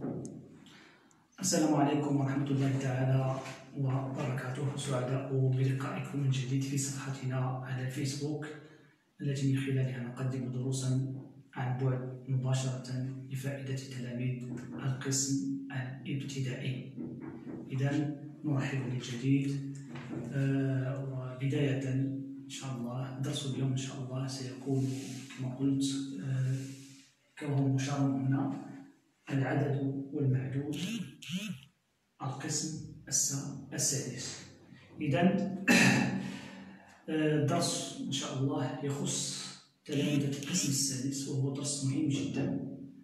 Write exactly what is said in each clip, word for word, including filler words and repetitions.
السلام عليكم ورحمة الله تعالى وبركاته. سعداء بلقائكم من جديد في صفحتنا على الفيسبوك، التي من خلالها نقدم دروسا عن بعد مباشرة لفائدة تلاميذ القسم الابتدائي. إذا نرحب من جديد. آه وبداية إن شاء الله درس اليوم إن شاء الله سيكون كما قلت آه كما مشار هنا العدد والمعدود القسم السادس. إذا درس إن شاء الله يخص تلاميذ القسم السادس، وهو درس مهم جدا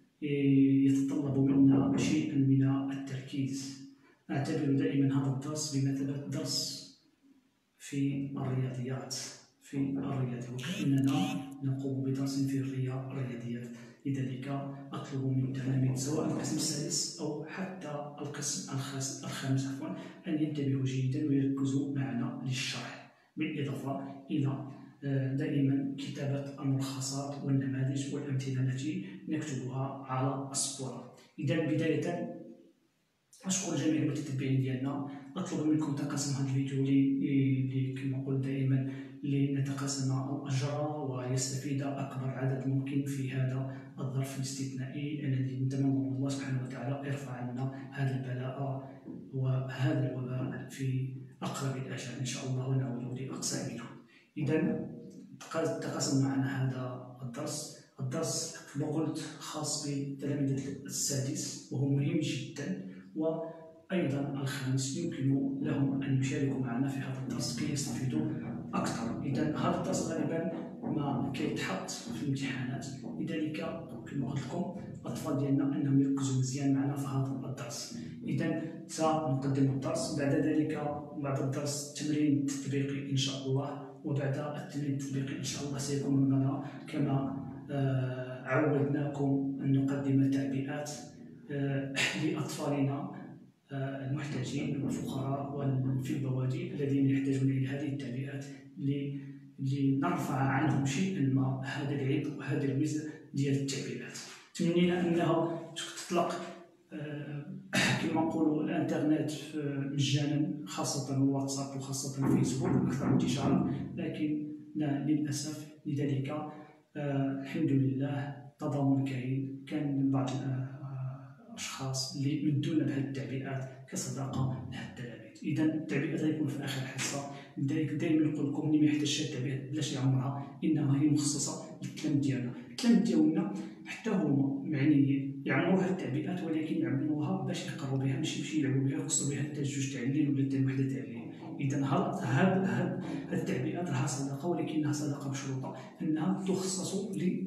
يتطلب منا شيئا من التركيز. أعتبر دائما هذا الدرس بمثابة درس في الرياضيات في الرياضيات وكأننا نقوم بدرس في الرياضيات. لذلك أطلب من التلاميذ سواء القسم السادس أو حتى القسم الخامس عفوا أن ينتبهوا جيدا ويركزوا معنا للشرح، بالإضافة إلى دائما كتابة الملخصات والنماذج والأمثلة التي نكتبها على السبورة. إذا بداية أشكر جميع المتتبعين ديالنا. أطلب منكم تقاسم هذا الفيديو لي كما قلت دائما لنتقاسم الأجر ويستفيد أكبر عدد ممكن في هذا الظرف الاستثنائي الذي نتمنى من الله سبحانه وتعالى يرفع عنا هذا البلاء وهذا الوباء في أقرب الأجال إن شاء الله ونعود لأقصى منه. إذا تقاسم معنا هذا الدرس. الدرس كما قلت خاص بتلاميذ السادس وهو مهم جدا، وأيضا الخامس يمكن لهم أن يشاركوا معنا في هذا الدرس كي يستفيدوا أكثر. إذا هذا الدرس غالبا ما كيتحط في الامتحانات، لذلك كما قلت لكم الأطفال ديالنا أنهم يركزوا مزيان معنا في هذا الدرس. إذا سنقدم الدرس، بعد ذلك بعد الدرس تمرين تطبيقي إن شاء الله، وبعد التمرين التطبيقي إن شاء الله سيكون لنا كما آه عودناكم أن نقدم تعبئات آه لأطفالنا آه المحتاجين والفقراء وفي البوادي الذين يحتاجون إلى هذه التعبئات لنرفع عنهم شيئا ما هذا العيب وهذا الوزن ديال التعبئات. تمنينا أنها تطلق آه كما نقولوا الانترنت مجانا، خاصة الواتساب وخاصة الفيسبوك أكثر انتشارا، لكن لا للأسف. لذلك آه الحمد لله تضامن كاين، كان بعض الأشخاص اللي مدونا بهذه التعبئات كصداقة لهذ التلاميذ. إذا التعبئات غيكون في آخر الحصة، لذلك دائما نقول لكم اللي ما يحتاجش التعبئات بلاش يعمرها، إنما هي مخصصة للتلاميذ ديالنا. التلاميذ ديالنا حتى هما معنيين يعمروا هذه التعبئات، ولكن يعمروها باش يقروا بها، ماشي يمشيو يلعبوا بها ويخصوا بها حتى جوج تاع الليل ولا حتى وحده تاع الليل. إذا هاد هاد هاد التعبئات لها صدقة، ولكنها صدقة بشروط أنها تخصص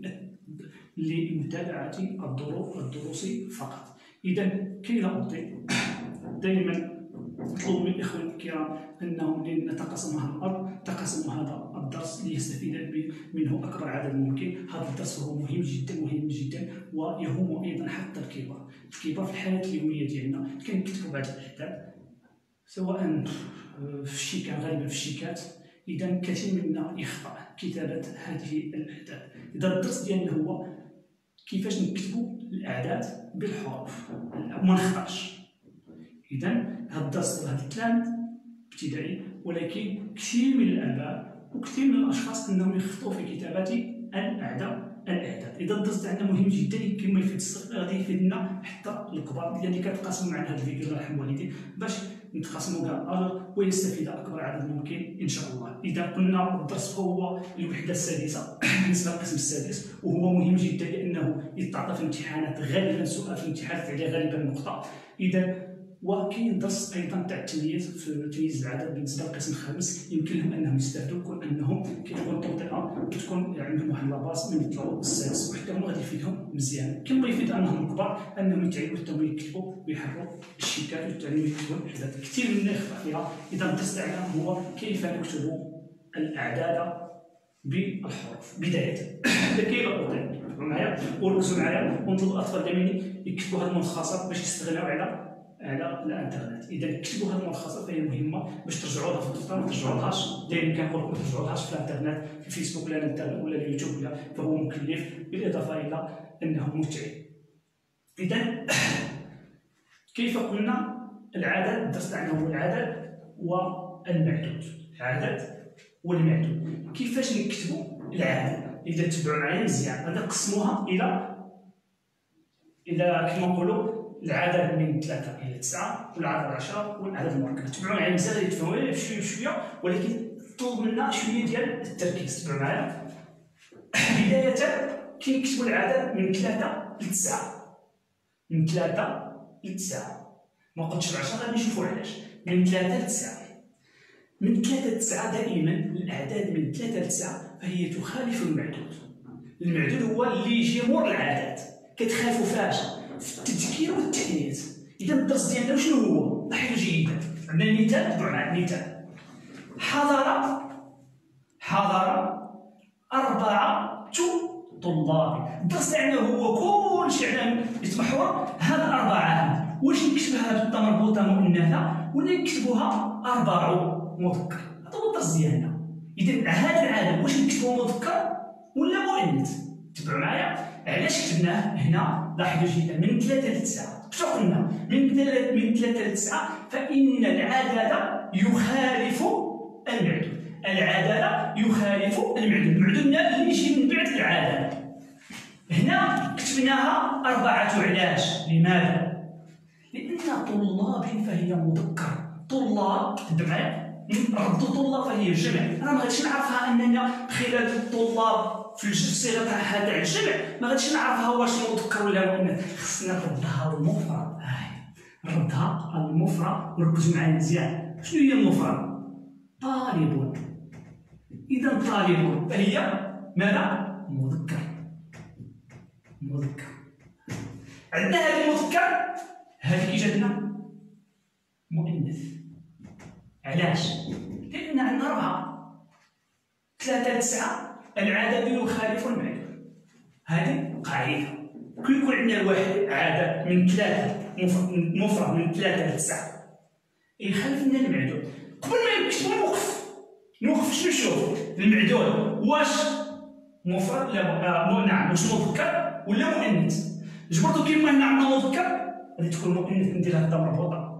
لمتابعة الدروس الدروس فقط. إذا كي لا أطيل دائما نطلب من الإخوة الكرام أنهم نتقاسموا هذا الأمر، تقاسموا هذا الدرس ليستفيد منه أكبر عدد ممكن. هذا الدرس هو مهم جدا مهم جدا، ويهم أيضا حتى الكبار. الكبار في الحياة اليومية ديالنا كنكتبوا بعض الأعداد سواء في الشيكات، غالبا في الشيكات. إذا كثير منا يخطأ كتابة هذه الأعداد. إذا الدرس ديالنا هو كيفاش نكتبوا الأعداد بالحروف وما نخطاش. إذا هذا الدرس هذا التلاميذ ابتدائي، ولكن كثير من الآباء وكثير من الأشخاص أنهم يخطئوا في كتابة الأعداد الأعداد. إذا الدرس تاعنا مهم جدا، كما يفيد الصغير غادي يفيدنا حتى الكبار. لذلك كنتقاسموا معنا هذا الفيديو الله يرحم والديك باش نتقاسموا كاع الأجر ويستفيد أكبر عدد ممكن إن شاء الله. إذا قلنا الدرس هو الوحدة السادسة بالنسبة للقسم السادس، وهو مهم جدا لأنه يتعطى في الامتحانات غالبا سؤال في الامتحانات عليه غالبا نقطة. إذا وكاين درس ايضا تاع التمييز في تمييز العدد بالنسبه للقسم الخامس، يمكن لهم انهم يستافدوا كون انهم كتكون التوطئه كتكون عندهم واحد لاباس من يطلعوا السادس، وحتى هما غادي يفيدهم مزيان. كما يفيد انهم الكبار انهم يتعلموا حتى هما يكتبوا ويحروا الشيكات ويتعلموا يكتبوا الاعداد. كثير منا يخطا فيها. اذا الدرس تاعنا هو كيف نكتب الاعداد بالحروف بدايه. كي لا اطيل معايا وركزوا معايا، ونطلب الاطفال دائما يكتبوا هذه الملخصات باش يستغنوا على على الانترنت. اذا كتبوا هذه الملخصات فهي مهمه باش ترجعوا لها في الدفتر، ما ترجعوهاش دائما كنقول لكم ما ترجعوهاش في الانترنت في الفيسبوك ولا الانترنت ولا اليوتيوب ولا، فهو مكلف بالاضافه الى انه متعب. اذا كيف قلنا العدد؟ الدرس تاعنا هو العدد والمعدود. العدد والمعدود. كيفاش نكتبوا العدد؟ إذا تبعوا معايا مزيان غادي نقسموها إلى إلى كما نقولوا العدد من ثلاثة إلى تسعة، والعدد عشرة، والعدد المركب. تبعوا معايا مزيان غادي تفهموا بشوية بشوية، ولكن طلب منا شوية ديال التركيز. تبعوا معايا. بداية كنكتبوا العدد من ثلاثة لتسعة. من ثلاثة لتسعة. ما قلتش العشرة، غادي نشوفوا علاش. من ثلاثة لتسعة. من ثلاثة لتسعة دائما الأعداد من ثلاثة لتسعة فهي تخالف المعدود. المعدود هو اللي يجي مور العدد، كتخالفوا فاش؟ في التذكير والتأنيث. إذا الدرس ديالنا شنو هو؟ لاحظوا جيدا. عندنا المثال، تبعوا معايا المثال. حضر حضر أربعة طلاب. الدرس تاعنا هو كلشي على يتمحور هاد الأربعة. واش نكتبها بتا مربوطة مؤنثة ولا نكتبوها أربع مذكر؟ هذا هو الدرس ديالنا. إذا هاد العدد واش نكتبوه مذكر ولا مؤنث؟ تبعوا معايا. علاش كتبناه هنا؟ لاحظوا جيدا. من ثلاثة لتسعة. شنو قلنا؟ من ثلاثة من ثلاثة لتسعة فإن العدد يخالف المعدود. العدد يخالف المعدود. المعدود اللي يجي من بعد العدد. هنا كتبناها أربعة. علاش؟ لماذا؟ لأن طلاب فهي مذكر. طلاب تبع معايا. ردوا طلاب فهي جمع. أنا ما غاديش نعرفها أننا خلال الطلاب في الصيغة تاعها تاع الجمع ما غاديش نعرفها واش مذكر ولا مؤنث. خصنا نردها المفرد. هاي نردها المفرد. وركزوا معايا مزيان. شنو هي المفرد؟ طالب. إذا طالب فهي ماذا؟ مذكر. مذكر. عندنا هذه المذكر، هذه كي جاتنا مؤنث. علاش؟ لأن عندنا أربعة. ثلاثة لتسعة العدد يخالف المعدود. هذه قاعدة. كي يكون عندنا الواحد عدد من ثلاثة مفرد من ثلاثة لتسعة يخالف لنا المعدود. قبل ما نكتبو نوقف. نوقف شنو نشوف؟ المعدود واش مفرد ولا مو نعم واش مذكر ولا مؤنث؟ جبرتو كيما هنا عندنا مذكر غادي تكون مؤنث. نديرها هكذا مربوطة.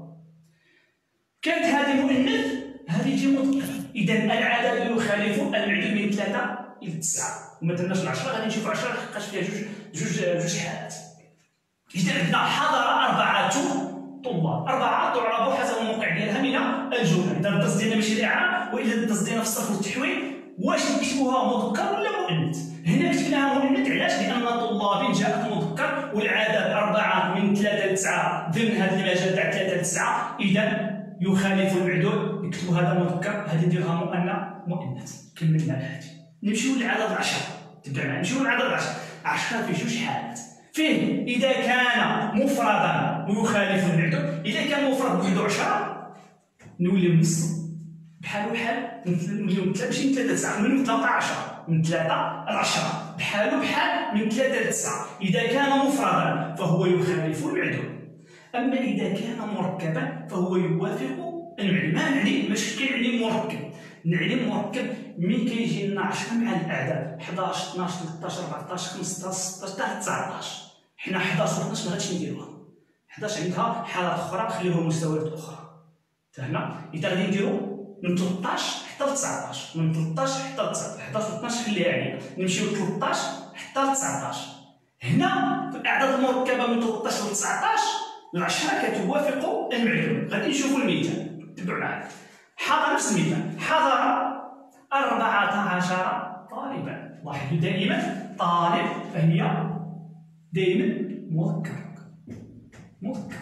كانت هذه مؤنث هذه تجي مذكر. إذا العدد يخالف المعدود من ثلاثة إلى تسعة. وما درناش العشرة غادي نشوفو عشرة لحقاش فيها جوج جوج جوج حالات. إذا عندنا حضر أربعة طلاب. أربعة تعرب حسب الموقع ديالها من الجملة. إذا الدرس ديالنا ماشي الإعراب وإلا الدرس ديالنا في الصرف والتحويل واش نكتبوها مذكر ولا مؤنث؟ هنا كتبناها مؤنث. علاش؟ لأن طلاب جاءت مذكر والعدد أربعة من ثلاثة لتسعة ضمن هذا المجال تاع ثلاثة لتسعة. إذا يخالف المعدود نكتبو هذا مذكر، هذه نديرها مؤنث مؤنث. كملنا هذه. نمشيو للعدد عشرة. تبع معايا. نمشيو للعدد عشرة. عشرة في جوج حالات. فيه إذا كان مفردا ويخالف المعدود. إذا كان مفرد بوحدو عشرة نوليو نص بحالو بحال نوليو من ثلاثة ماشي من ثلاثة لتسعة نوليو من ثلاثة عشرة. من ثلاثة لعشرة بحالو بحال من ثلاثة لتسعة. إذا كان مفردا فهو يخالف المعدود. أما إذا كان مركبا فهو يوافق المعدود. ما نعني ماشي كيعني مركب. نعني مركب من كيجي لنا عشرة مع الأعداد حداش اثناش ثلاثطاش أربعطاش خمسطاش ستطاش حتى تسعطاش. حنا حداش و اثناش ما غاديش نديروها. حداش عندها حالات أخرى خليوها مستويات أخرى. فهمنا؟ إذا غادي نديرو من ثلاثطاش حتى تسعطاش. من ثلاثطاش حتى تسعطاش. حداش و اثناش خليها علينا. نمشيو ل ثلاثطاش حتى تسعطاش. هنا في الأعداد المركبة من ثلاثطاش ل تسعطاش العشرة كتوافق المعدود. غادي نشوفو المثال. تبعوا معايا. حضر نفس المثال. حضر أربعة عشر طالبا. لاحظوا دائما طالب فهي دائما مذكر. مذكر.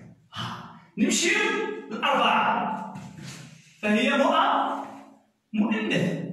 نمشيو للأربعة فهي مؤنث.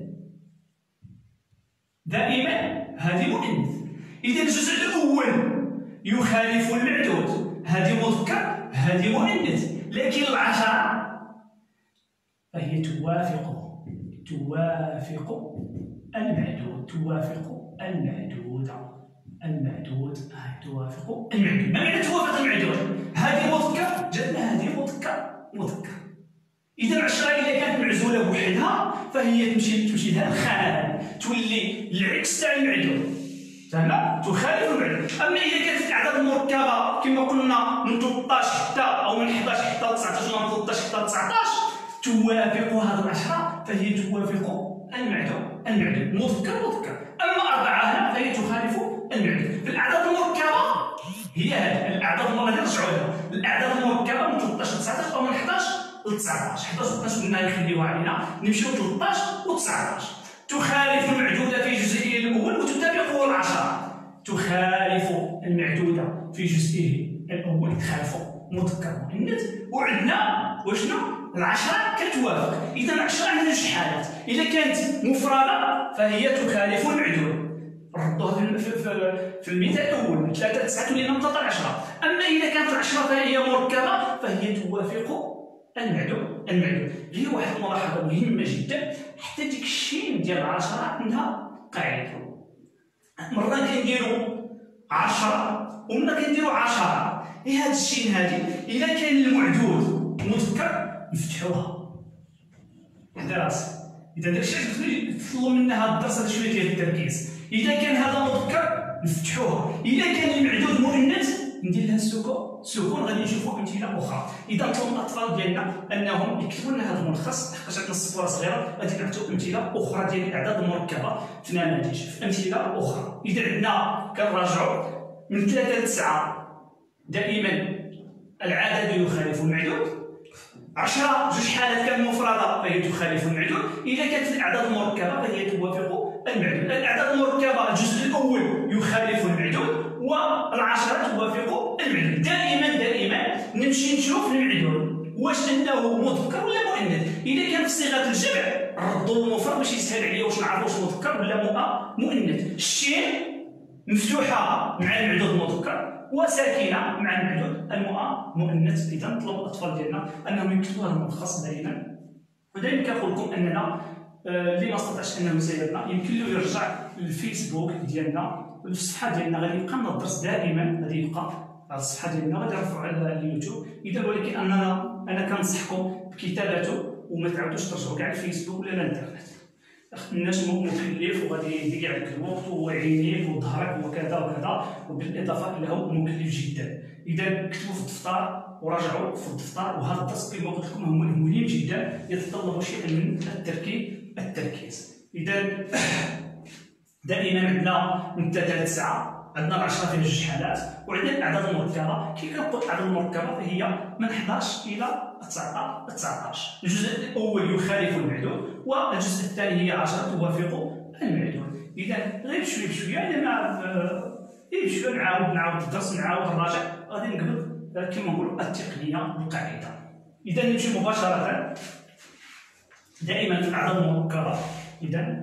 دائما هذه مؤنث. إذا الجزء الأول يخالف المعدود. هذه مذكر هذه مؤنث. لكن العشرة فهي توافق توافق المعدود. توافق المعدود. المعدود هاي توافق المعدود. ما معنى توافق المعدود؟ هذه مذكر جاتنا هذه مذكر مذكر. إذا العشرة إذا كانت معزولة بوحدها فهي تمشي تمشي لها الخانة تولي العكس تاع المعدود. فهمنا؟ تخالف المعدود. اما اذا كانت الاعداد المركبه كما قلنا من ثلاثطاش حتى او من حداش حتى تسعطاش ولا من ثلاثطاش حتى تسعطاش توافق هذه العشره فهي توافق المعدود المعدود مذكر مذكر. اما اربعه هنا فهي تخالف المعدود. في الاعداد المركبه هي هذه الاعداد المركبه نرجعوا لها الاعداد المركبه من ثلاثطاش ل تسعطاش او من حداش ل تسعطاش. حداش و اثناش قلنا نخليوها علينا نمشيو ل ثلاثطاش و تسعطاش. تخالف المعدودة في جزئه الأول وتتفق العشرة. تخالف المعدودة في جزئه الأول تخالف مذكر مؤنث. وعندنا وشنو؟ العشرة كتوافق. إذا العشرة عندنا جوج حالات. إذا كانت مفردة فهي تخالف المعدودة. ردوها في, في, في المثال الأول ثلاثة تسعة تولينا ثلاثة عشرة. أما إذا كانت العشرة فهي مركبة فهي توافق المعدود المعدود. غير واحد الملاحظه مهمه جدا حتى ديك الشين ديال العشرة عندها قاعده. مره كنديروا عشرة ومره كنديروا عشرة. اي هاد الشين هادي اذا كان المعدود مذكر نفتحوها حدا راسك. اذا داكشي اللي تطلب منا هاد الدرس هذا شويه ديال التركيز. اذا كان هذا مذكر نفتحوها. اذا كان المعدود مؤنث ندير لها السكون سكون. غادي نشوفوا امثله اخرى. اذا طلبوا الاطفال ديالنا انهم يكتبوا لنا هذا الملخص لحقاش عندنا الصفوره صغيره غادي نعطيو امثله اخرى ديال الاعداد المركبه في نماذج في امثله اخرى. اذا عندنا كنراجعوا من ثلاثة ل تسعة دائما العدد يخالف المعدود. عشرة جوج حالات كان مفرده فهي تخالف المعدود. اذا كانت الاعداد المركبه فهي توافق المعدود. الاعداد المركبه الجزء الاول يخالف المعدود والعشرة توافق المعدود. دائما دائما نمشي نشوف المعدود واش انه مذكر ولا مؤنث. اذا كان في صيغه الجمع ردوا المفرد باش يسهل عليا واش نعرف واش مذكر ولا مؤنث. الشين مفتوحه مع المعدود المذكر وساكنه مع المعدود المؤنث. اذا نطلب الاطفال ديالنا انهم يكتبوا هذا الملخص دائما. ودائما كنقول لكم اننا اللي ما استطاعش انه يسيرنا يمكن له يرجع للفيسبوك ديالنا الصفحه ديالنا. غادي يبقى لنا الدرس دائما غادي يبقى على الصفحه ديالنا غادي نرفعوا على اليوتيوب. اذا ولكن اننا انا كنصحكم بكتابته وما تعاودوش ترجعوا كاع الفيسبوك ولا الانترنت. الناس مكلف وغادي يضيع عليك الوقت وعينيك وظهرك وكذا وكذا وبالاضافه له مكلف جدا. اذا كتبوا في الدفتر وراجعوا في الدفتر. وهذا الدرس كما قلت لكم هو مهم جدا يتطلب شيئا من التركيز التركيز. اذا دائما عندنا من ثلاثة ل تسعة عندنا العشرة فيها جوج حالات. وعندنا الاعداد المركبه. كي كنقول الاعداد المركبه فهي من حداش الى تسعطاش. الجزء الاول يخالف المعدود والجزء الثاني هي عشرة توافق المعدود. اذا غير بشويه بشويه انا مع غير بشويه نعاود نعاود الدرس نعاود نراجع غادي نقبل كما نقولوا التقنيه القاعده. اذا نمشي مباشره دائما في الاعداد المركبه. اذا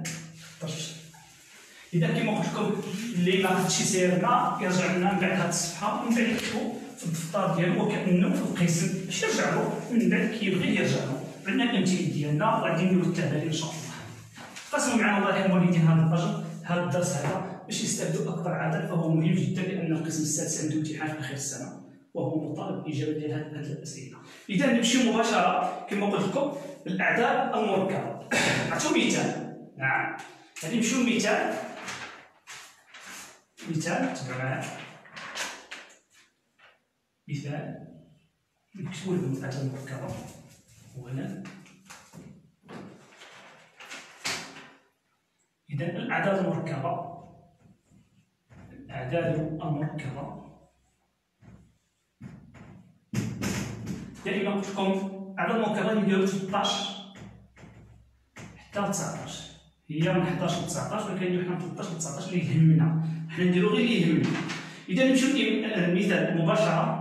اذا كما قلت لكم اللي ما خدش يسيرنا يرجع لنا من بعد هذه الصفحه ومن بعد يكتبوا في الدفتر ديالو وكانه في القسم باش يرجع له من بعد كيبغي يرجع له. عندنا الامثله ديالنا غادي نديرو التمارين ان شاء الله. قسموا معنا الله يرحم والدين هذا الرجل هذا الدرس هذا باش يستافدوا اكبر عدد. فهو مهم جدا لان القسم السادس عنده امتحان في اخر السنه وهو مطالب بالاجابه ديال هذه الاسئله. اذا نمشيو مباشره كما قلت لكم الاعداد المركبه. نعطيو مثال. نعم غادي نمشيو لمثال مثال تبعوا معايا. مثال نكتبوا لكم الاعداد المركبه اولا. اذا الاعداد المركبه الاعداد المركبه دائما قلت لكم الاعداد المركبه نديرو ثلاثطاش حتى تسعطاش. هي من حداش ل تسعطاش ولكن نديرو حنا من ثلاثطاش ل تسعطاش اللي يهمنا. حنا نديرو غير اللي يهمنا. اذا نمشيو للمثال مباشره.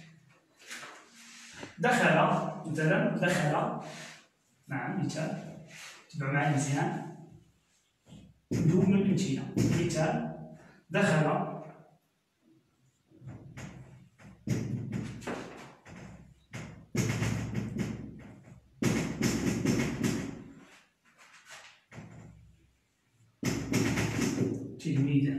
دخل مثلا دخل. نعم مثال تبعوا معايا مزيان ندوز من الامثله. مثال دخل تلميذا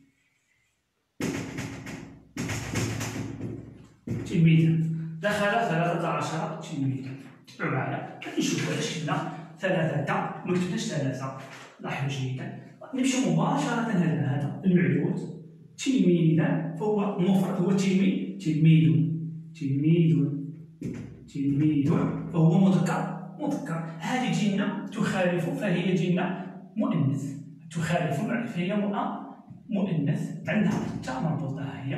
تلميذا. دخل ثلاثة عشر تلميذا. تبعوا معايا غادي نشوفوا علاش كتبنا ثلاثة ما كتبناش ثلاثة. لاحظوا جيدا نمشيو مباشرة هذا المعدود تلميذا، فهو مفرد، هو تلميذ، تلميذ تلميذ تلميذ، فهو مذكر مذكر. هذه جينا تخالف فهي جينا مؤنث، تخالف فهي مؤنث، عندها تا مربوطة هي،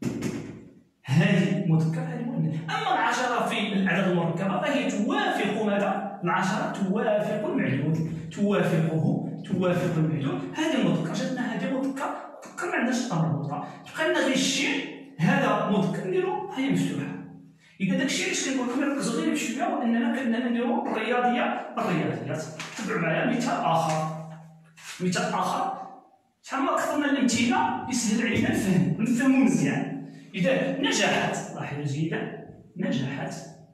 هذه مذكر هذه مؤنث. أما العشرة في الأعداد المركبة فهي توافق ماذا؟ العشرة توافق المعدود، توافقه توافق المعدود. هذه مذكر، جاتنا هذه مذكر، مذكر ما عندناش تا مربوطة، تبقى لنا غير الشيء هذا مذكر نديرو هي مفتوحة. إذا داكشي علاش كنقول لكم نركزوا غير بشوية، وأننا كنا نديرو الرياضية الرياضيات. تبعوا معايا مثال آخر، مثال آخر شحال ما كثرنا الأمثلة يسهل علينا الفهم ونفهمو مزيان. إذا نجحت، لاحظوا جيدا، نجحت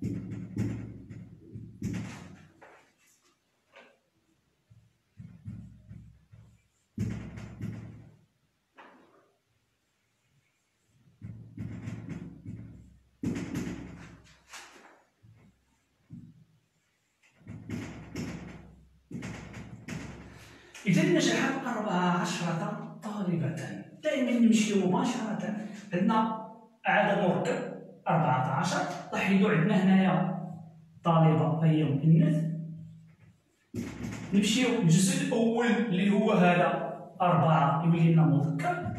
إذا نجحت أربع عشرة طالبة. دائما نمشيو مباشرة، عندنا عدد مركب أربعة عشر، لاحظوا عندنا هنايا طالبة فهي مؤنث. نمشيو للجزء الأول اللي هو هذا أربعة يولي لنا مذكر،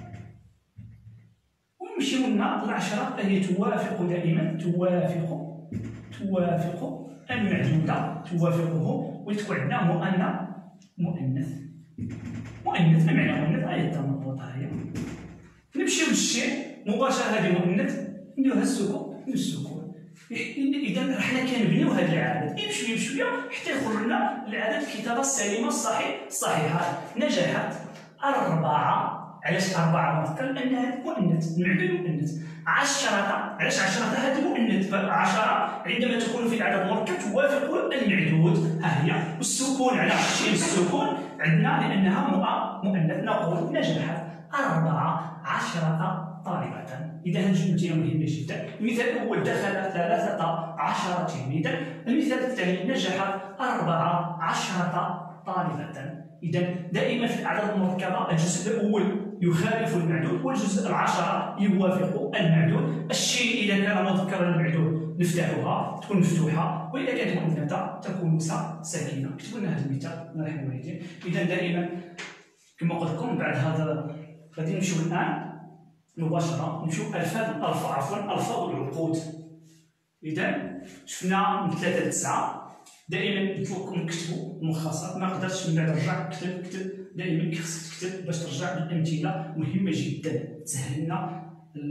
ونمشيو لنا العشرة فهي توافق دائما، توافق توافق المعدودة، توافقه، وتكون عندنا مؤنث مؤنث مؤنث. ما معنى مؤنث؟ هي تا مربوطة هي. نمشيو للشيء مباشرة، هذه مؤنث نديروها السكون، نديرو السكون. إذا حنا كنبنيو هذا العدد غير بشوية بشوية حتى يخرج لنا العدد الكتابة السليمة الصحيح الصحيحة. نجحت أربعة، علاش أربعة مذكر؟ لأن هذا مؤنث، المعدود مؤنث. عشرة، علاش عشرة؟ هذا مؤنث، فعشرة عندما تكون في العدد المركب توافق المعدود، ها هي. والسكون على شيء السكون عندنا لأنها مؤنث. نقول نجحت أربعة عشرة طالبة. إذا هذه الجملة مهمة جدا. المثال الأول دخل ثلاثة عشر تلميذا. المثال الثاني نجحت أربعة عشرة طالبة. إذا دائما في الأعداد المركبة الجزء الأول يخالف المعدود، والجزء العشرة يوافق المعدود. الشيء إذا كان مذكرا المعدود نفتحها تكون مفتوحة، وإذا كانت مؤنثة تكون ساكنة. كتبوا لنا هذا المثال نرحب والدين. إذا دائما كما قلت لكم بعد هذا غادي نمشيو الآن مباشرة نمشيو ألفاظ الألفاظ عفوا ألفاظ العقود. إذا شفنا من ثلاثة لتسعة، دائما نطلبكم تكتبوا الملخصات. ما قدرتش من بعد رجع كتب كتب، دائما خصك تكتب باش ترجع بالأمثلة، مهمة جدا تسهل لنا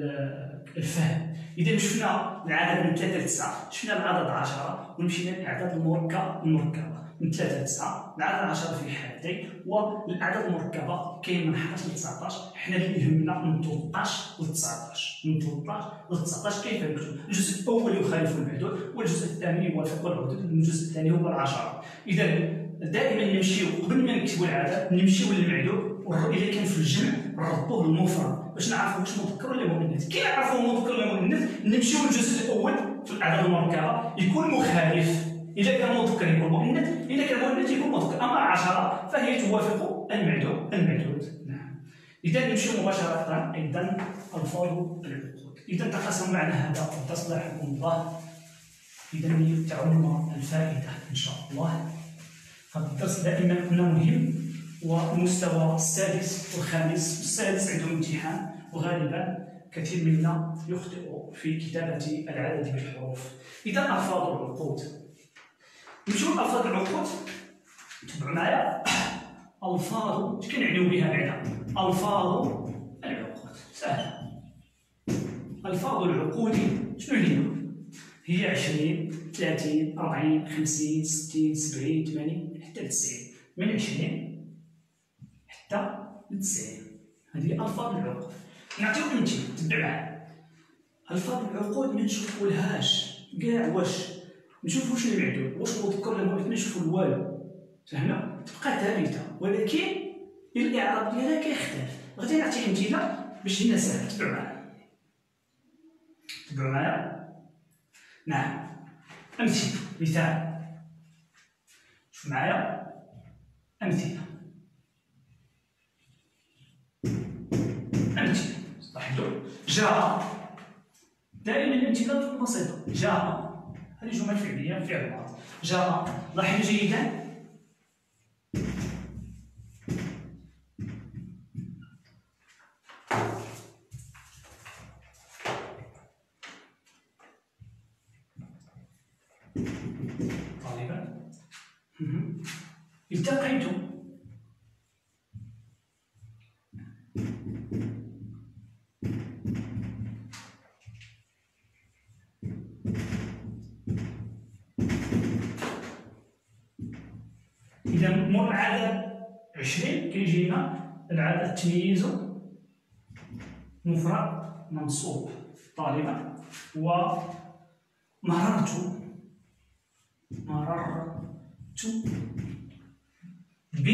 الفهم. إذا شفنا العدد من ثلاثة لتسعة، شفنا العدد عشرة، ومشينا للأعداد المركبة المركبة من ثلاثة لتسعة، العدد عشرة في حالتين، والأعداد المركبة كاين من حداش ل تسعطاش. حنا اللي يهمنا من ثلاثطاش ل تسعطاش، من ثلاثطاش ل تسعطاش. كيف نكتب؟ الجزء الأول يخالف المعدود، والجزء الثاني يوافق العدود، والجزء الثاني هو العشرة. إذا دائما نمشيو قبل ما نكتبوا العدد نمشيو للمعدود، إذا كان في الجمع نربطوه بالمفرد باش نعرفوا واش مذكر ولا مؤنث. كي نعرفوا مذكر ولا مؤنث نمشيو للجزء الأول في الأعداد المركبة يكون مخالف. إذا كان مذكر يكون مؤنث، إذا كان مؤنث يكون مذكر. أما عشرة فهي توافق المعدود المعدود نعم. إذا نمشيو مباشرة أيضا ألفاظ العقود. إذا تقاسم معنا هذا الدرس رحمكم الله. إذا تعم الفائدة إن شاء الله. هذا الدرس دائما قلنا مهم، والمستوى السادس والخامس والسادس عندهم امتحان، وغالبا كثير منا يخطئ في كتابة العدد بالحروف. إذا ألفاظ العقود، نمشيو لألفاظ العقود. تبعوا معايا ألفاظ اش كنعنيو بها بعدا؟ ألفاظ العقود سهلة. ألفاظ العقود شنو هي؟ هي عشرين، ثلاثين، أربعين، خمسين، ستين، سبعين، ثمانين حتى تسعين. من عشرين حتى تسعين هذه ألفاظ العقود. نعطيو أمثلة تبع معايا. ألفاظ العقود ما نشوفولهاش كاع، واش نشوفو شنو المعدود، واش مذكر ولا مؤنث، ما نشوفو والو، فهمنا؟ تبقى ثابتة، ولكن الإعراب ديالها كيختلف. غادي نعطي أمثلة باش هنا ساهل. تبعوا معايا تبعوا معايا نعم. أمثلة مثال، شوف معايا أمثلة. جاء، دائما الامثله تكون بسيطه. جاء هذه جمل فعليه فعل ماضي. جاء، لاحظ جيدا طالبا. التقيت، إذا مر العدد عشرين كيجينا العدد التمييز مفرد منصوب طالبا. ومررت، مررت ب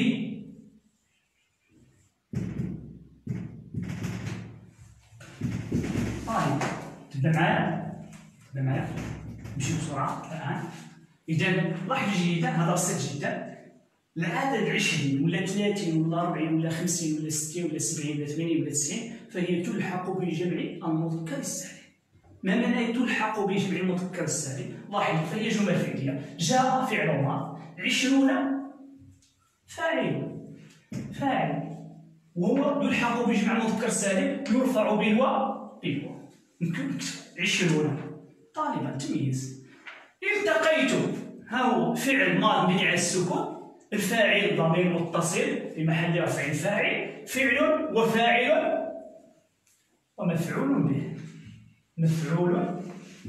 طالب. تبدا معايا تبدا معايا نمشي بسرعه الان. اذا لاحظ جيدا، هذا بسيط جدا. العدد عشرين ولا ثلاثين ولا أربعين ولا خمسين ولا ستين ولا سبعين ولا ثمانين ولا تسعين فهي تلحق بجمع المذكر السالم. ما معنى تلحق بجمع المذكر السالم؟ لاحظ فهي جمل فعليه. جاء فعل ماض، عشرون فاعل فاعل وهو يلحق بجمع المذكر السالم يرفع بالواو بالواو. يمكن عشرون طالبا تمييز. التقيت، ها هو فعل ماض مبني على السكون، الفاعل ضمير متصل في محل رفع فاعل، فعل وفاعل ومفعول به. مفعول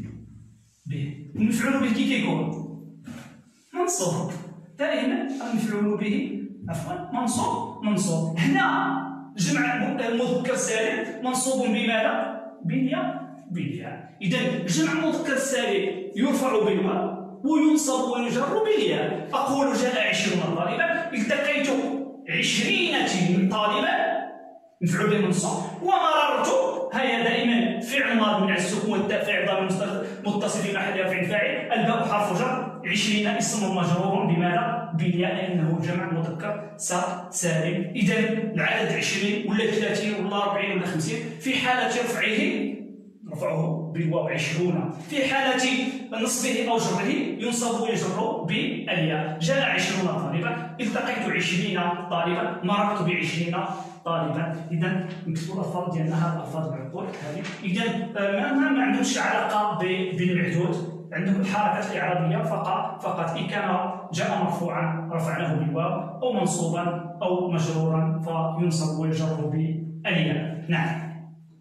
به. المفعول به كي كيكون؟ منصوب. دائما المفعول به عفوا منصوب منصوب. هنا جمع المذكر السالم منصوب بماذا؟ بالياء بالياء. إذا جمع المذكر السالم يرفع بالواو وينصب ويجر بالياء. أقول جاء عشرون طالبا، التقيت عشرين طالبا مفعول به منصوب. ومررت، هيا دائما فعل ماض من السكون والتاء فاعل ضمير متصل في محل رفع فاعل، الباء حرف جر، عشرين اسم مجرور بماذا؟ بالياء لأنه جمع مذكر سالم. إذا العدد عشرين ولا ثلاثين ولا أربعين ولا خمسين في حالة رفعه رفعه بالواو عشرون، في حالة نصبه أو جره ينصب ويجر بالياء. جاء عشرون طالبا، التقيت عشرين طالبا، مررت بعشرين طالبا. إذا نكتبوا الألفاظ ديالنا، هذه الألفاظ المعقول هذه. إذا ما ما عندهمش علاقة بالمعدود، عندهم الحركات الإعرابية فقط فقط. إن كان جاء مرفوعا رفعناه بالواو، أو منصوبا أو مجرورا فينصب ويجر بالياء. نعم.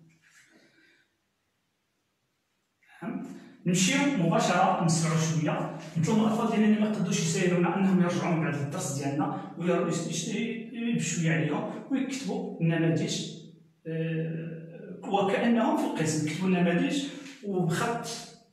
نمشيو مباشره نسمعوا شويه، نطلبوا الاطفال ديالنا اللي ما يقدروش يسيرونا انهم يرجعوا من بعد الدرس ديالنا ويمشوا عليهم ويكتبوا النماذج وكانهم في القسم. يكتبوا النماذج وبخط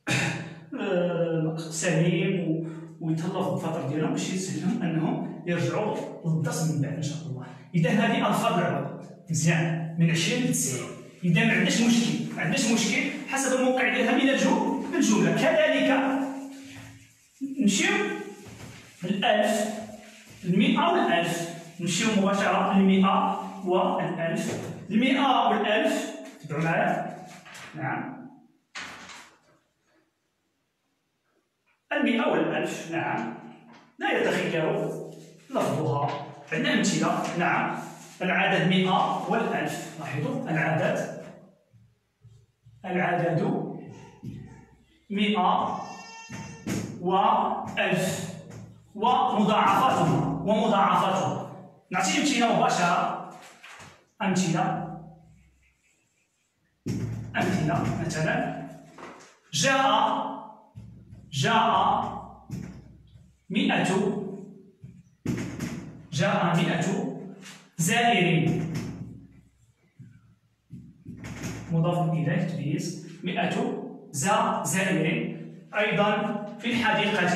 سليم ويتهلاو في الفتره ديالهم باش يسهلهم انهم يرجعوا للدرس من بعد ان شاء الله. اذا هذه الفاظ العرب مزيان من عشرين ل تسعين. اذا ما عندناش مشكل ما عندناش مشكل حسب الموقع ديالها من الجمله الجمله. كذلك نمشيو للألف، المئة والألف. نمشيو مباشرة للمئة والألف. المئة والألف تبعوا معايا. نعم. المئة والألف نعم لا يتغير لفظها. عندنا أمثلة. نعم. العدد مئة والألف. لاحظوا العدد العدد مئة وألف ومضاعفاتها ومضاعفاتها. نعطي أمثلة مباشرة. أمثلة أمثلة مثلا جاء جاء مئة جاء مئة زائر. مضاف إليه تمييز. مئة زا زائر. أيضا في الحديقة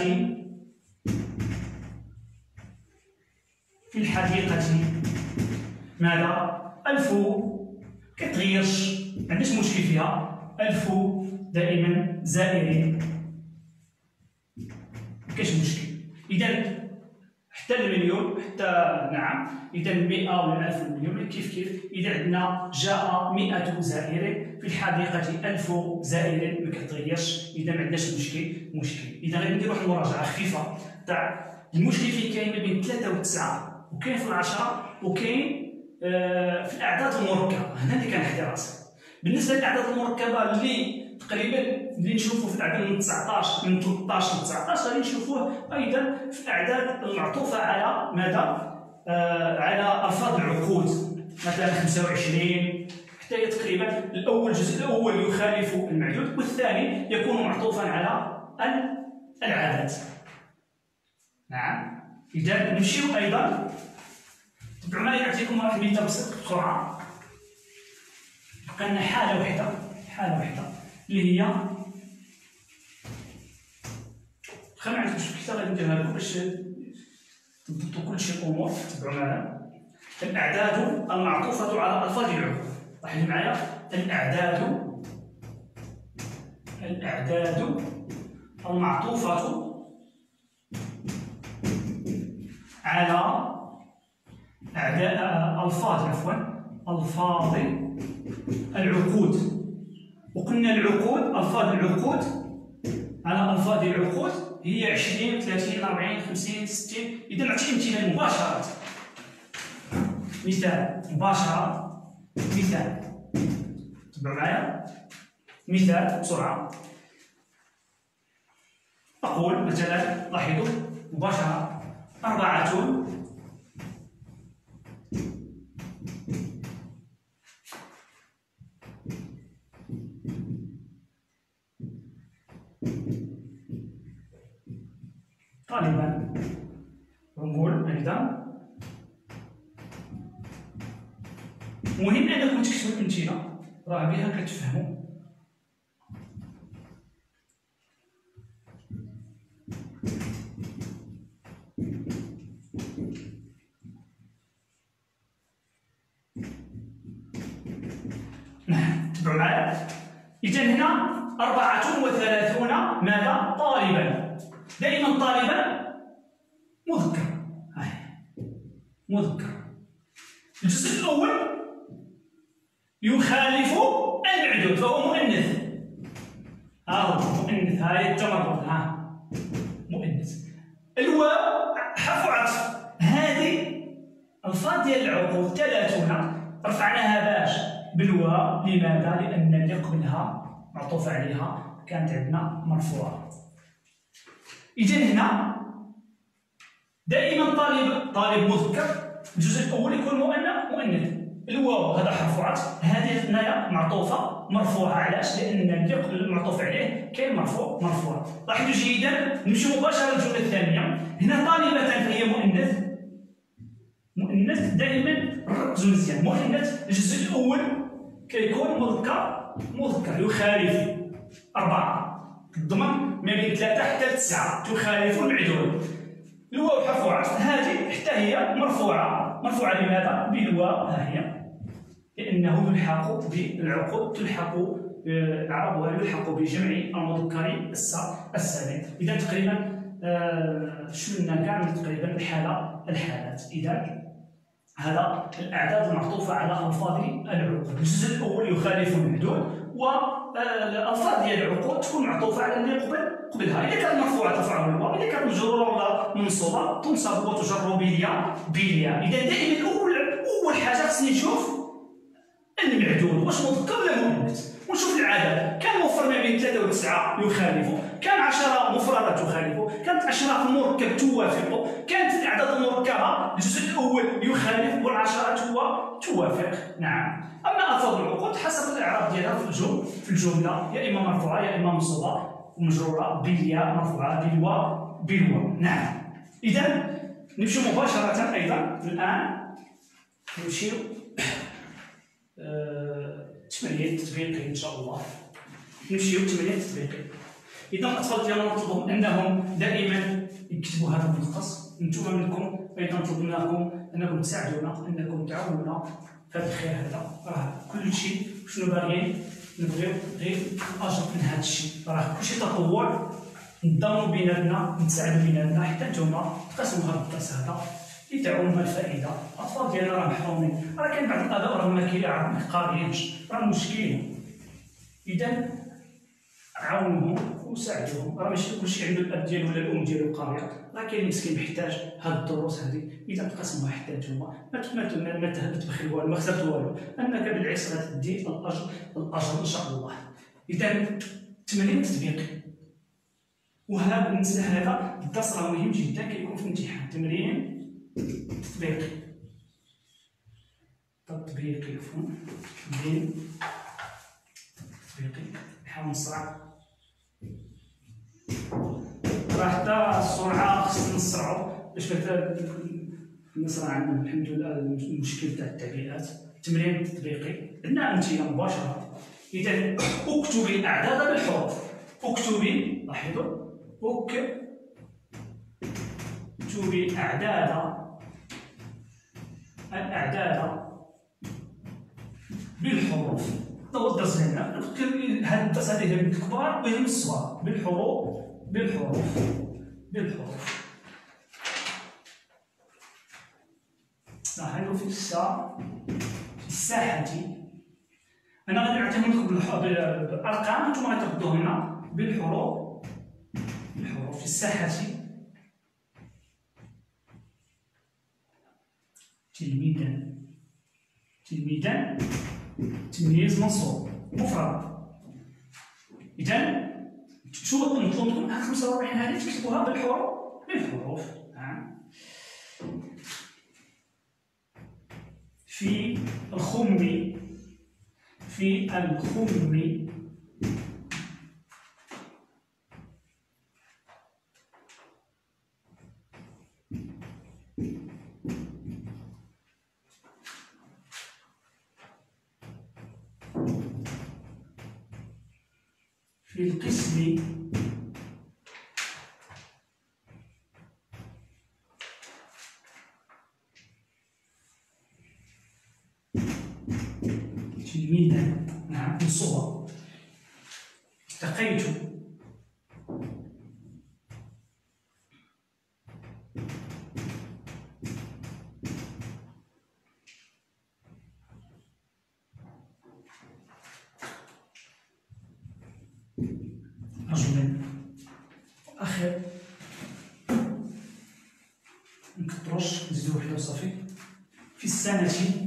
في الحديقة ماذا؟ ألف. كتغيرش ما عندناش مشكل فيها. ألف دائما زائرين مكاينش مشكل. إذا حتى حتى المليون، حتى نعم. اذا مئة ولا ألف ومليون كيف كيف. اذا عندنا جاء مئة زائر في الحديقه ألف زائر ما كتغيرش، اذا ما عندناش مشكل مشكل. اذا غادي ندير واحد المراجعه خفيفه تاع المشكل فين كاين ما بين ثلاثة وتسعة، وكاين في العشرة، وكاين آه في الاعداد المركبه. هنا اللي كنحترس. بالنسبه للاعداد المركبه اللي تقريبا اللي نشوفوه في الاعداد من تسعطاش من ثلاثطاش ل تسعطاش، غادي نشوفوه ايضا في الاعداد المعطوفه على ماذا؟ آه على الفاظ العقود، مثلا خمسة وعشرين حتى هي تقريبا. الاول الجزء الاول يخالف المعدود، والثاني يكون معطوفا على العدد. نعم. اذا نمشيو ايضا، تبعوا معايا نعطيكم واحد المثال بسيط بسرعه. بقى لنا حاله وحده، حاله وحده اللي هي خلينا ما عندكمش مشكل، غادي نديرها لكم باش تضبطوا كلشي الامور. تبعوا معايا. الاعداد المعطوفه على الفاظ العقود. لاحظوا معايا. الاعداد الاعداد المعطوفه على اعداد الفاظ عفوا الفاظ العقود. وقلنا العقود، الفاظ العقود على الفاظ العقود هي عشرين ثلاثين أربعين خمسين ستين. اذا نعطي امثله مباشره. مثال مباشره. مثال تبعوا معايا. مثال بسرعه. اقول مثلا، لاحظوا مباشره، أربعة طالبا. ونقول أيضا مهم أنكم تكتبوا الأمثلة، راه بها كتفهموا. تبعوا معايا. إذا هنا أربعة وثلاثون ماذا؟ طالبا. دائما طالبا مذكر. مذكر. الجزء الأول يخالف المعدود فهو مؤنث. ها هو مؤنث، هاي التمرد، ها مؤنث. الواو حرف عطف. هذه الفاظ ديال العقود ثلاثون رفعناها باش بالواو. لماذا؟ لأن اللي قبلها معطوف عليها كانت عندنا مرفوعة. إذا هنا دائما طالب طالب مذكر، الجزء الأول يكون مؤنث مؤنث. الواو هذا حرف عطف، هذه هنايا معطوفة مرفوعة. علاش؟ لأن اللي المعطوف عليه كاين مرفوع مرفوع. لاحظوا جيدا. نمشي مباشرة للجملة الثانية. هنا طالبة فهي مؤنث. مؤنث دائما ركزوا مزيان. مؤنث الجزء الأول كيكون مذكر مذكر يخالف أربعة. الضمن ما بين ثلاثة حتى تسعة تخالف المعدود. الواو حرف عطف، هذه حتى هي مرفوعة. مرفوعة لماذا؟ بالواو. ها هي لأنه يلحق بالعقود، تلحق العرب يلحق بجمع المذكر السالم. إذا تقريبا آه شلنا كاع تقريبا الحالة الحالات. إذا هذا الأعداد المعطوفة على ألفاظ العقود. الجزء الأول يخالف المعدود، والألفاظ ديال العقود تكون معطوفة على اللي قبل قبلها. إذا كانت مرفوعة ترفع بالواو، إذا كانت مجرورة ولا منصوبة تنصب وتجر بالياء بالياء. إذا دائما أول أول حاجة خصني نشوف المعدود واش مذكر ولا مؤنث، ونشوف العدد. كان مفرد ما بين ثلاثة وتسعة يخالفه، كان عشرة مفردة تخالفه، كانت عشرة مركب توافقه، كانت الأعداد المركبة الجزء الأول يخالف والعشرة توافق. نعم. أما ألفاظ العقود حسب الإعراب ديالها في الجملة في الجملة يا إما مرفوعة يا إما منصوبة ومجرورة بالياء، مرفوعة بالواو بالواو. نعم. إذا نمشي مباشرة أيضا الآن نمشيو تمرين تطبيقي إن شاء الله. نمشيو تمرين تطبيقي. إذا الأطفال ديالنا نطلبهم أنهم دائما يكتبوا هذا الملخص. نتوما منكم أيضا طلبناكم أنكم تساعدونا، أنكم تعاونونا في هذا الخير هذا. راه كل شيء شنو باغيين نبغيو غير الأجر من هذا الشيء. راه كل شيء تطوع نضموا بيناتنا، نتساعدوا بيناتنا حتى نتوما تقسموا هذا الدرس هذا لتعم الفائده. الاطفال ديالنا راه محرومين، راه كاين بعض الاباء راه ما كيلاعب ما قاريينش، راه مشكل. اذا عاونوهم وساعدوهم، راه ماشي كلشي عنده الاب ديالو ولا الام ديالو قاريه، راه كاين مسكين محتاج هاد الدروس هذه. اذا تقسموها حتى نتوما ما ما تبخل والو، ما خسرت والو، انك بالعكس غتدي الاجر الاجر ان شاء الله. اذا تمرين تطبيقي، وهذا بالنسبه لهذا الدرس راه مهم جدا، كيكون في الامتحان تمرين تطبيقي تطبيقي فهم تمرين تطبيقي. نحاول نسرع، راه حتى السرعه خصنا نسرعو باش الناس راه عندهم الحمد لله المشكل تاع التعبئات. التمرين التطبيقي عندنا امثله مباشره. اذا اكتبي الاعداد بالحروف، اكتبي، لاحظوا، اكتبي الاعداد الاعداد بالحروف. هو الدرس هنا، هذا الدرس هذا يهم الكبار ويهم الصغار. بالحروف بالحروف بالحروف. لاحظوا في الساعة في الساحة، أنا غادي نعطيهم لكم بالأرقام، نتوما غتاخدوه هنا بالحروف بالحروف. في الساحة تلميذان تلميذان تمييز منصوب مفرد. إذا شو نطلب منكم؟ هاد خمسة وأربعين هذه تكتبوها بالحروف بالحروف. نعم. في الخم في الخم في القسم تلميذا. نعم. من صور التقيت رجلا. اخر نكتروش نزيدو وحده وصافي. في السنة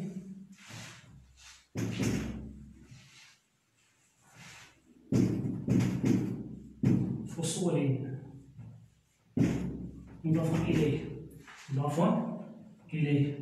فصول مضاف إليه مضاف إليه.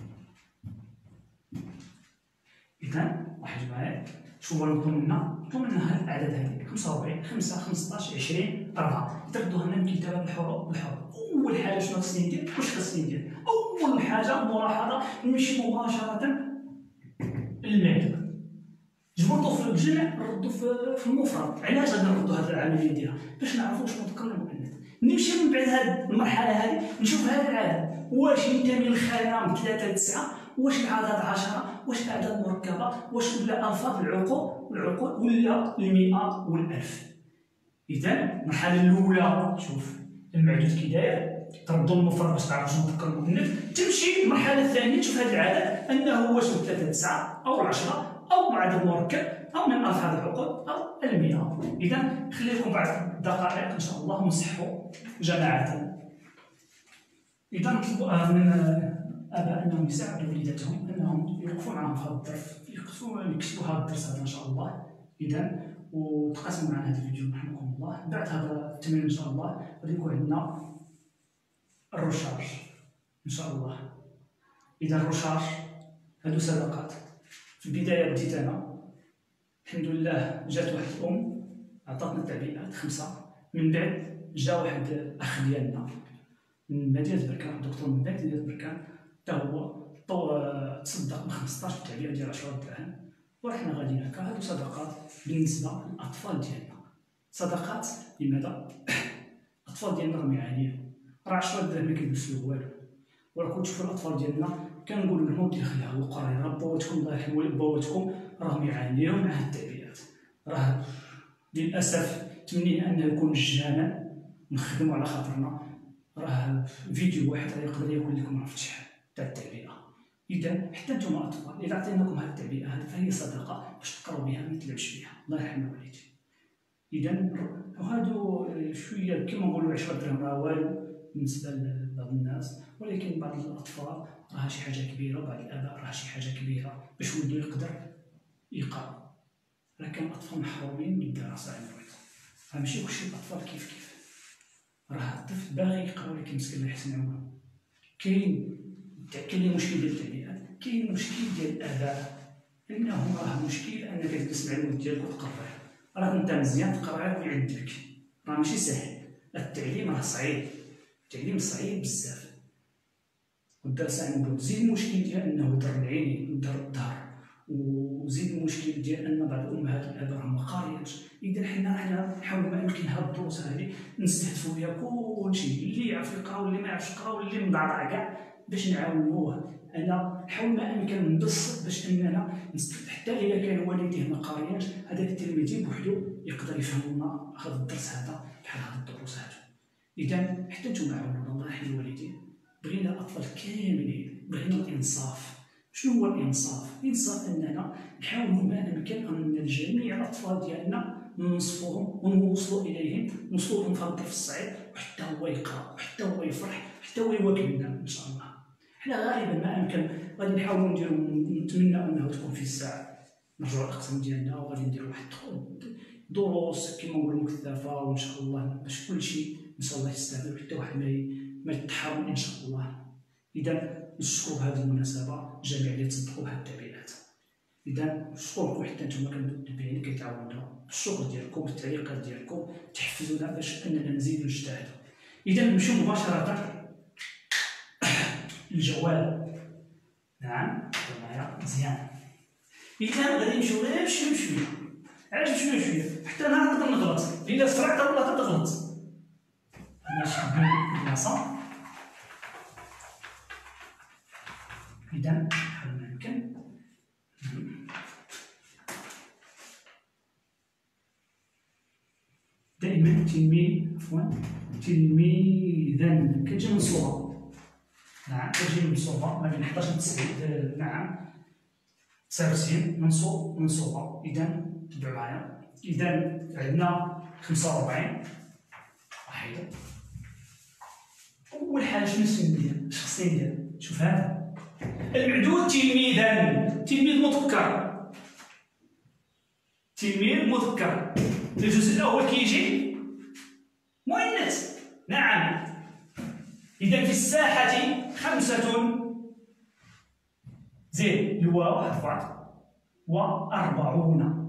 إذا لاحظوا معايا، شوفوا نطلب منا نطلب منا هاد الأعداد هذه خمسة وأربعين، خمسة، خمسطاش، عشرين، أربعة. تاخدوها لنا من كتابة بالحروف بالحروف. أول حاجة شنو خصني ندير؟ واش خصني ندير؟ أول حاجة ملاحظة، نمشي مباشرة للمعدة. جبرتو في الجمع نردو في المفرد. علاش غادي نردو هاد العملية ديالها؟ باش نعرفو واش مذكر ولا مؤنث. نمشي من بعد هاد المرحلة هادي نشوف هاد العدد واش ينتمي للخانة من ثلاثة لتسعة، واش العدد عشرة، واش الأعداد مركبة، واش ولا ألفاظ العقول العقول ولا المئة والألف. إذا المرحلة الأولى شوف المعدود كي داير، تردو المفرد باش تعرف شنو مذكر ومؤنث. تمشي المرحلة الثانية تشوف هاد العدد أنه واش من ثلاثة لتسعة أو عشرة أو عدد مركب أو من ألفاظ العقود أو المئة. إذا خلي لكم بعض الدقائق إن شاء الله ونصحوا جماعة. إذا نطلبوا من الآباء أنهم يساعدوا وليداتهم أنهم يوقفوا معهم في هذا الدرس، يكتبوا يكتبوا هذا الدرس هذا إن شاء الله. إذا وتقاسموا معنا هذا الفيديو رحمكم الله. بعد هذا التمرين إن شاء الله غادي يكون عندنا الرشاش إن شاء الله. إذا الرشاش هادو سباقات. في البداية بديت أنا، الحمد لله جات واحد الأم عطاتنا التعبئات خمسة. من بعد جا واحد الأخ ديالنا من مدينة بركان، دكتور من مدينة بركان، حتى هو تصدق ب خمسطاش تعبئة ديال عشرة دراهم، ورحنا غاديين هكا. هادو صدقات بالنسبة للأطفال ديالنا. صدقات لماذا؟ الأطفال ديالنا راهم يعانيو، راه عشرة دراهم ما كيلبسوا والو. ولكن تشوفوا الأطفال ديالنا كنقولوا لهم ودي خليها القرايه، راه بواتكم الله يرحم بواتكم راهم يعانيو مع هاد التعبئات. راه للاسف تمنينا انه يكون مجانا نخدموا على خاطرنا. راه فيديو واحد راه يقدر يكون لكم عرفت شحال تاع التعبئه. اذا حتى نتوما اطفال اذا عطيناكم هذه التعبئه هذه فهي صدقه باش تقراو بها ما تلعبش بها. الله يرحم والديك. اذا وهادو شويه كما نقولوا عشرة دراهم راه والو بالنسبه لبعض الناس، ولكن بعض الاطفال راه شي حاجه كبيره، بعض الاباء راه شي حاجه كبيره باش ولدو يقدر يقرا. راه كان اطفال محرومين من الدراسه عند الوالد، راه ماشي كلشي الاطفال كيف كيف. راه الطفل باغي يقرا ولكن مسكين الله يحسن عونه. كاين كاين مشكل ديال التعليقات، كاين مشكل ديال الاباء، انهم راه مشكل انك تجلس مع الولد ديالك وتقراه. راه انت مزيان تقراه ويعدلك، راه ماشي ساهل. التعليم راه صعيب، التعليم صعيب بزاف. والدراسه عنده زيد المشكل ديال انه در العين ودر الظهر، وزيد المشكل ديال ان بعض الامهات والاباء راهم ما قاريينش. اذا حنا حنا نحاول ما يمكن هاد الدروس هذه نستهدفوا بها كلشي، اللي يعرف يقرا واللي ما يعرفش يقرا واللي مضعضع كاع باش نعاونوه. انا نحاول ما امكن نبسط باش اننا حتى اذا كان والديه ما قاريينش هذاك التلميذ بوحدو يقدر يفهم لنا هذا الدرس هذا بحال هاد الدروس هادو. اذا حتى نتوما عاونونا الله يرحم الوالدين. بغينا الاطفال كاملين، بغينا الانصاف. شنو هو الانصاف؟ الانصاف اننا نحاولوا ما امكن ان جميع الاطفال ديالنا ننصفوهم ونوصلوا اليهم، نوصلوا لهم في هذا الطرف الصعيب، وحتى هو يقرا وحتى هو يفرح وحتى هو يواكبنا ان شاء الله. حنا غالبا ما امكن غادي نحاولوا نديروا، نتمنى انه تكون في الساعه نرجعوا الاقسام ديالنا وغادي نديروا واحد دروس كما نقولوا مكثفه، وان شاء الله باش كلشي ان شاء الله يستافد وحتى واحد ما يتحرم ان شاء الله. اذا نشكر بهذه المناسبه جميع اللي تصدقوا بهذه التعبئات. اذا نشكركم حتى نتوما كمتابعين كتعاونونا، الشكر ديالكم التعليقات ديالكم تحفزونا باش اننا نزيدوا نجتهدوا. اذا نمشيو مباشره للجوال. نعم معايا مزيان. اذا غادي نمشيو غير بشويه بشويه، علاش بشويه بشويه حتى انا نقدر نغلط، الا سرعت ولا تغلط. انا شادين البلاصه. إذا بحال ما يمكن دائما التلميذ عفوا تلميذا كتجي منصوبة. نعم كتجي منصوبة ما بين حداش و تسعين. نعم تسعة وتسعين منصوب منصوبة. إذا تبعوا معايا. إذا عندنا خمسة وربعين واحدة. أول حاجة شنو ندير؟ اش خصني ندير؟ شوف هذا المعدود تلميذا، تلميذ مذكر، تلميذ مذكر. الجزء الاول كيجي مؤنث. نعم. اذا في الساحه خمسه زين الواو حرف وأربعون.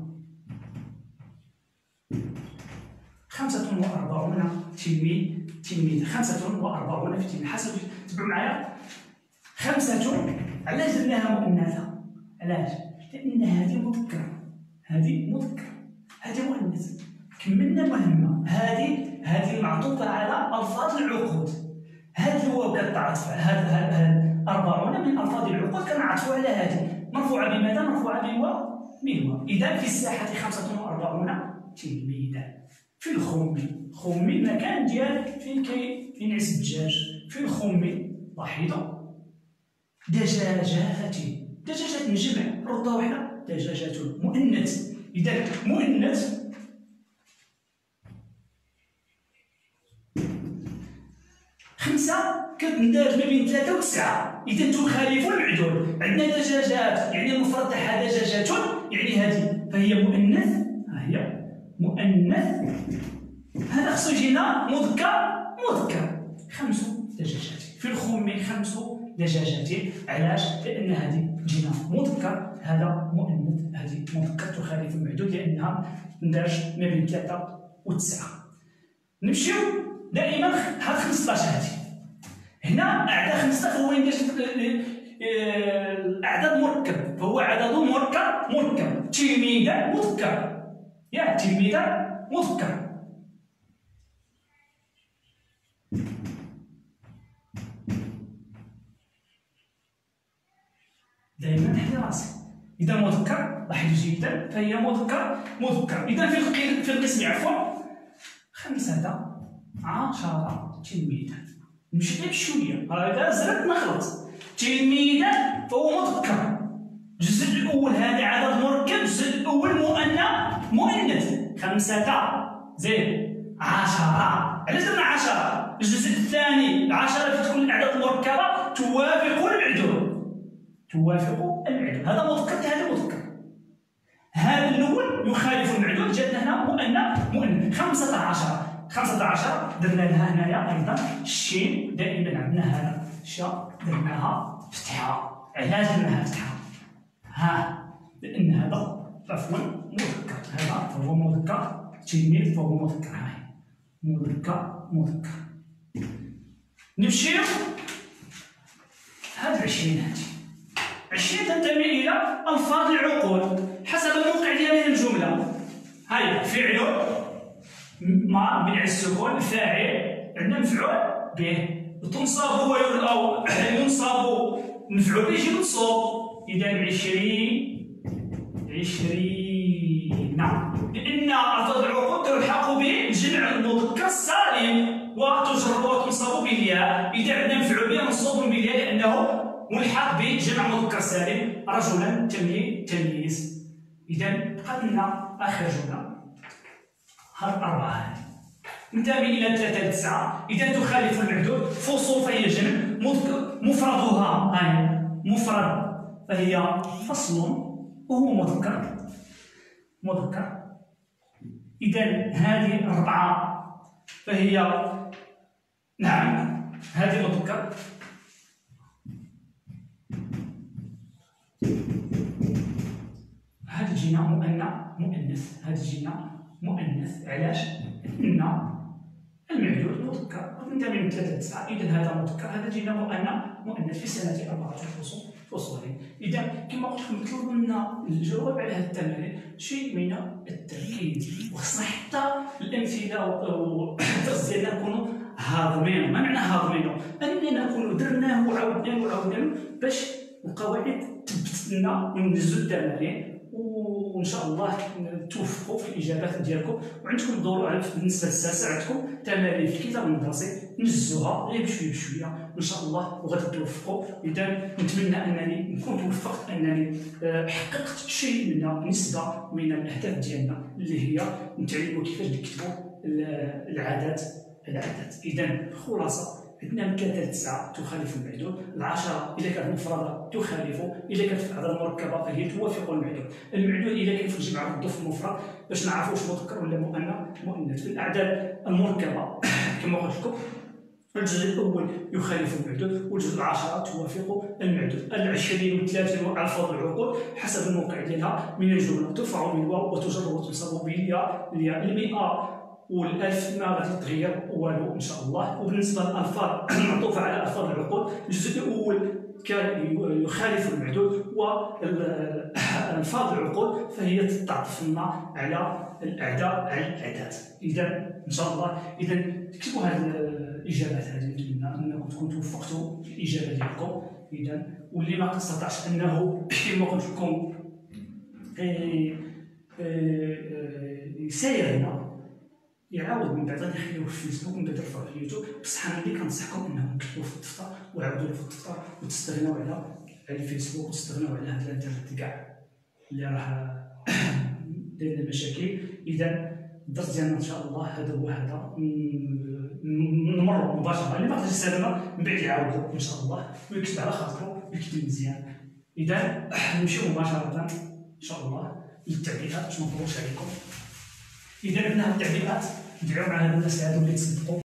خمسة وأربعون تلميذ تلميذ خمسة وأربعون في تلميذ. حسب تبعوا معايا. خمسة علاش درناها مؤنثة؟ علاش؟ لأن هذه مذكرة، هذه مذكرة، هذه مؤنث. كملنا مهمة. هذه هذه معطوفة على ألفاظ العقود. هذا الواو كتعطف هذا هذا أربعون من ألفاظ العقود كنعطفوا على هذه، مرفوعة بماذا؟ مرفوعة بالواو بالواو. إذا في الساحة خمسة وأربعون تلميذا. في الخمي، خمي المكان ديال فين كاين فين عس الدجاج. في الخمي لاحظوا دجاجات، دجاجات من جمع ردة واحدة دجاجات مؤنث. إذا مؤنث خمسة كتندرج ما بين ثلاثة وتسعة. إذا تخالف المعدول. عندنا دجاجات يعني المفرد تاعها دجاجات يعني هذه فهي مؤنث. ها هي مؤنث. هذا خصو يجينا مذكر مذكر. خمس دجاجات. في الخمي خمس دجاجات. علاش؟ لأن هذه جينا مذكر، هذا مؤنث، هذه مذكر تخالف المعدود لأنها تندرج ما بين ثلاثة وتسعة. نمشيو دائما هاد خمسطاش هذه. هنا أعداد خمسطاش هو يندرج الأعداد مركب، فهو عدد مركب مركب. تلميذا مذكر، يا تلميذا مذكر. دائما حدي راسي. إذا مذكر لاحظوا جيدا فهي مذكر مذكر. إذا في في القسم عفوا خمسة عشرة تلميذا. نمشي غير بشويه، هذا زرت نغلط. تلميذا فهو مذكر. الجزء الأول هذا عدد مركب، الجزء الأول مؤنث مؤنث. خمسة زائد عشرة. علاش درنا عشرة؟ الجزء الثاني العشرة تكون الأعداد المركبة توافق المعدود. توافق المعدود، هذا مذكر هذا مذكر. هذا الأول يخالف المعدود، جاتنا هنا مؤنث مؤنث. خمسة عشر خمسة عشر درنا لها هنايا أيضا الشين، دائما عندنا هذا شا درناها فتحة. علاش درناها فتحة؟ ها لأن هذا عفوا مذكر، هذا فهو مذكر. تلميذ فهو مذكر، هاي مذكر مذكر. نمشيو هاد العشرين، هادي عشرين تنتمي إلى ألفاظ العقول حسب الموقع ديال هذه الجملة. هاي فعل مع بناء السكون، فاعل عندنا مفعول به، تنصب أو ينصب مفعول به يجي منصوب. إذا عشرين عشرين، لأن ألفاظ العقول تلحق بجمع المذكر السالم وتجر وتنصب بالياء. إذا عندنا مفعول به منصوب بالياء لأنه ملحق بجمع مذكر سالم، رجلا تمييز تمييز. إذا بقات لنا آخر جملة، هاد الأربعة تنتمي إلى ثلاثة لتسعة. إذا تخالف المعدود. فصول فهي جمع، مفردها هاي مفرد فهي فصل وهو مذكر مذكر. إذا هذه الأربعة فهي نعم هذه مذكر. هذه جينا مؤنث مؤنث هذه جينا مؤنث. علاش؟ لأن المعدود مذكر وتنتمي من ثلاثة لتسعة. إذا هذا مذكر، هذا جينا مؤنث مؤنث في سنة أربعة فصول فصولين. إذا كما قلت لكم مطلوب منا الجواب على هذه التمارين شيء من التركيز، وخصنا حتى الأمثلة والدرس ديالنا نكونوا هاضمينه. ما معنى هاضمينه؟ أننا نكونوا درناه وعاودناه وعاودناه باش القواعد تثبت لنا وندزو التمارين، وإن شاء الله توفقوا في الإجابات ديالكم. وعندكم دور بالنسبة للساسة عندكم تمارين في الكتاب المدرسي نجزوها غير بشوية بشوية إن شاء الله وغادي توفقوا. إذا نتمنى أنني نكون توفقت، أنني حققت شيء من نسبة من الأهداف ديالنا اللي هي نتعلموا كيفاش نكتبوا العادات العادات. إذا خلاصة عندنا من ثلاثة لتسعة تخالف المعدود، العشرة إذا كانت مفردة تخالف، إذا كانت في أعداد مركبة فهي توافق المعدود، المعدود إذا كان في الجمع ضد في المفرد باش نعرفوا واش مذكر ولا مؤنث مؤنث. في الأعداد المركبة كما قلت لكم الجزء الأول يخالف المعدود والجزء العشرة توافق المعدود. العشرين والثلاثين وألفاظ العقول حسب الموقع ديالها من الجملة ترفع بالواو وتجر وتنصب بالياء. المئة والألف ما غادي تتغير والو إن شاء الله. وبالنسبة للألفاظ المعطوفة على ألفاظ العقول الجزء الأول كان يخالف المعدود، والألفاظ العقول فهي تعطف لنا على الأعداد على الأعداد. إذا إن شاء الله إذا تكتبوا هذه الإجابات هذه، نتمنى أنكم تكونوا توفقتوا في الإجابة ديالكم. إذا واللي ما استطاعش أنه كما قلت لكم يساير هنا يعاود من بعد يخليوه في الفيسبوك ومن بعد يرفعوه في اليوتيوب. بصح انا اللي كنصحكم انهم تكتبوه في الدفتر وعاودوه في الدفتر وتستغناو على الفيسبوك وتستغناو على هاد الانترنت كاع اللي راه داير لنا مشاكل. اذا الدرس ديالنا ان شاء الله هذا هو هذا نمروا مباشره، اللي ما قدرش يستخدمها من بعد يعاودو ان شاء الله ويكتب على خاطرو ويكتب مزيان. اذا نمشيو مباشره ان شاء الله للتعليقات باش ما نطولش عليكم. إذا عندنا هاد التعليقات ندعيو مع هاد الناس اللي هادو اللي تصدقوا